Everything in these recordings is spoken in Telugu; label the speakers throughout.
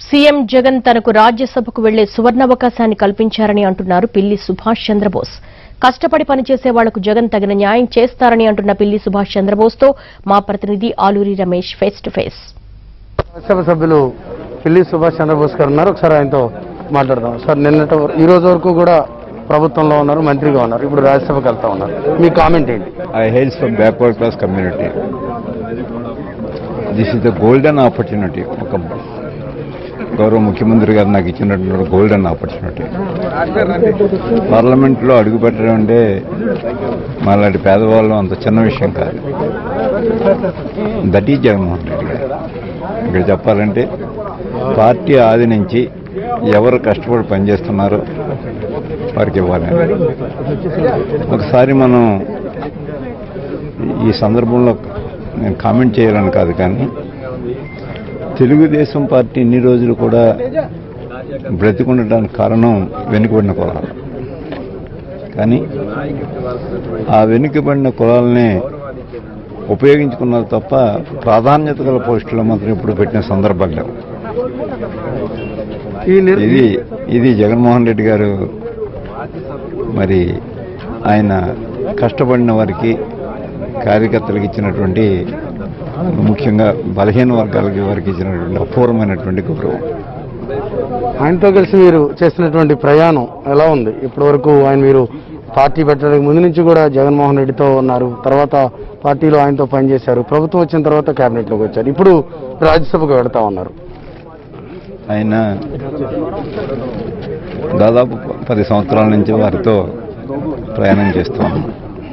Speaker 1: సీఎం జగన్ తనకు రాజ్యసభకు వెళ్లే సువర్ణావకాశాన్ని కల్పించారని అంటున్నారు పిల్లి సుభాష్ చంద్రబోస్. కష్టపడి పనిచేసే వాళ్లకు జగన్ తగిన న్యాయం చేస్తారని అంటున్న పిల్లి సుభాష్ చంద్రబోస్తో మా ప్రతినిధి Aluri Ramesh face to face.
Speaker 2: Rajya Sabha సభ్యులు పిల్లి సుభాష్ చంద్రబోస్ గారు ఉన్నారు. ఒకసారి ఆయనతో మాట్లాడదాం. సార్, ఈ రోజు వరకు కూడా ప్రభుత్వంలో ఉన్నారు, మంత్రిగా ఉన్నారు, ఇప్పుడు రాజ్యసభకు వెళ్తా ఉన్నారు. మీ కామెంట్ ఏంటి?
Speaker 3: I hail from backward class community. This is the golden opportunity. ఒక గౌరవ ముఖ్యమంత్రి గారు నాకు ఇచ్చినటువంటి గోల్డెన్ ఆపర్చునిటీ. పార్లమెంట్లో అడుగుపెట్టడం అంటే మాలాంటి పేదవాళ్ళం అంత చిన్న విషయం కాదు. దట్ ఈజ్ జగన్మోహన్ రెడ్డి గారు. ఇక్కడ చెప్పాలంటే పార్టీ ఆది నుంచి ఎవరు కష్టపడి పనిచేస్తున్నారో వారికి ఇవ్వాలి. ఒకసారి మనం ఈ సందర్భంలో నేను కామెంట్ చేయాలని కాదు, కానీ తెలుగుదేశం పార్టీ ఇన్ని రోజులు కూడా బ్రతికుండటానికి కారణం వెనుకబడిన కులాలు. కానీ ఆ వెనుకబడిన కులాలనే ఉపయోగించుకున్నారు తప్ప ప్రాధాన్యత గల పోస్టులు మాత్రం ఇప్పుడు పెట్టిన సందర్భాలు లేవు. ఇది జగన్మోహన్ రెడ్డి గారు మరి ఆయన కష్టపడిన వారికి కార్యకర్తలకు ఇచ్చినటువంటి, ముఖ్యంగా బలహీన వర్గాలకి వారికి ఇచ్చినటువంటి అపూర్వమైనటువంటి గౌరవం.
Speaker 2: ఆయనతో కలిసి మీరు చేసినటువంటి ప్రయాణం ఎలా ఉంది? ఇప్పటి వరకు మీరు పార్టీ పెట్టడానికి ముందు నుంచి కూడా జగన్మోహన్ రెడ్డితో ఉన్నారు, తర్వాత పార్టీలో ఆయనతో పనిచేశారు, ప్రభుత్వం వచ్చిన తర్వాత కేబినెట్లోకి వచ్చారు, ఇప్పుడు రాజ్యసభకు వెళ్తా ఉన్నారు.
Speaker 3: ఆయన దాదాపు 10 సంవత్సరాల నుంచి వారితో ప్రయాణం చేస్తూ ఉన్నాం.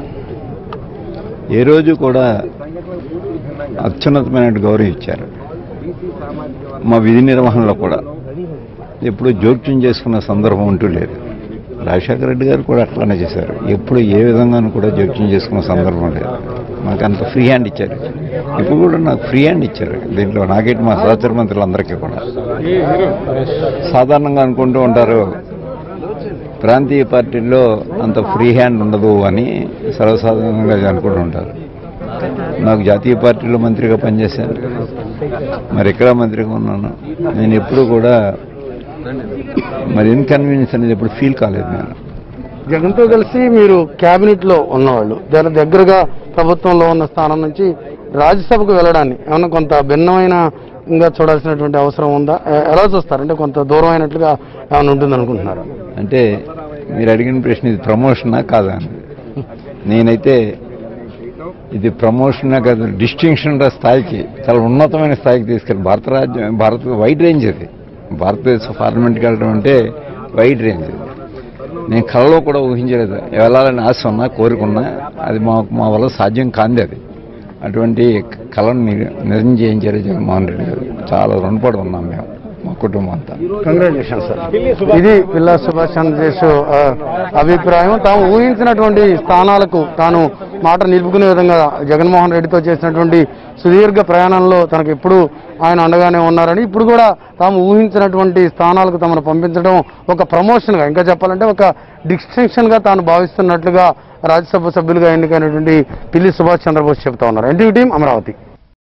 Speaker 3: ఏ రోజు కూడా అత్యున్నతమైన గౌరవం ఇచ్చారు. మా విధి నిర్వహణలో కూడా ఎప్పుడు జోక్యం చేసుకున్న సందర్భం అంటూ లేదు. రాజశేఖర రెడ్డి గారు కూడా అట్లానే చేశారు. ఎప్పుడు ఏ విధంగానూ కూడా జోక్యం చేసుకున్న సందర్భం లేదు. మాకు అంత ఫ్రీ హ్యాండ్ ఇచ్చారు. ఇప్పుడు కూడా నాకు ఫ్రీ హ్యాండ్ ఇచ్చారు. దీంట్లో నాకేంటి మా సహచర మంత్రులందరికీ కూడా. సాధారణంగా అనుకుంటూ ఉంటారు ప్రాంతీయ పార్టీల్లో అంత ఫ్రీ హ్యాండ్ ఉండదు అని, సర్వసాధారణంగా అనుకుంటూ ఉంటారు. నాకు జాతీయ పార్టీలో మంత్రిగా పనిచేశాను, మరి ఎక్కడ మంత్రిగా ఉన్నాను. నేను ఎప్పుడు కూడా మరి ఇన్కన్వీనియన్స్ అనేది ఎప్పుడు ఫీల్ కాలేదు. నేను
Speaker 2: జగన్తో కలిసి మీరు కేబినెట్లో ఉన్నవాళ్ళు, దాని దగ్గరగా ప్రభుత్వంలో ఉన్న స్థానం నుంచి రాజ్యసభకు వెళ్ళడాన్ని ఏమన్నా కొంత భిన్నమైనగా చూడాల్సినటువంటి అవసరం ఉందా? ఎలా చూస్తారు? అంటే కొంత దూరం అయినట్లుగా ఏమైనా ఉంటుంది అనుకుంటున్నారు?
Speaker 3: అంటే మీరు అడిగిన ప్రశ్న ఇది ప్రమోషనా కాదా అని. నేనైతే ఇది ప్రమోషనే కాదు, డిస్టింక్షన్ స్థాయికి, చాలా ఉన్నతమైన స్థాయికి తీసుకెళ్ళి భారత వైడ్ రేంజ్ ఇది. భారతదేశ పార్లమెంట్కి వెళ్ళడం అంటే వైడ్ రేంజ్. నేను కళలో కూడా ఊహించలేదు. వెళ్ళాలని ఆశ ఉన్నా, కోరుకున్నా, అది మా వల్ల సాధ్యం కాంది. అది అటువంటి కళను నిజం చేయించారు జగన్మోహన్ రెడ్డి గారు. చాలా రుణపడి ఉన్నాం మేము, మా కుటుంబం అంతా.
Speaker 2: Congratulation sir. ఇది పిల్లి సుభాష్ చంద్రబోస్ అభిప్రాయం. తాము ఊహించినటువంటి స్థానాలకు తాను మాట నిలుపుకునే విధంగా జగన్మోహన్ రెడ్డితో చేసినటువంటి సుదీర్ఘ ప్రయాణంలో తనకు ఎప్పుడు ఆయన అండగానే ఉన్నారని, ఇప్పుడు కూడా తాము ఊహించినటువంటి స్థానాలకు తమను పంపించడం ఒక ప్రమోషన్గా, ఇంకా చెప్పాలంటే ఒక డిస్టింక్షన్గా తాను భావిస్తున్నట్లుగా రాజ్యసభ సభ్యులుగా ఎన్నికైనటువంటి పిల్లి సుభాష్ చంద్రబోస్ చెబుతా ఉన్నారు. NTV team, Amaravati.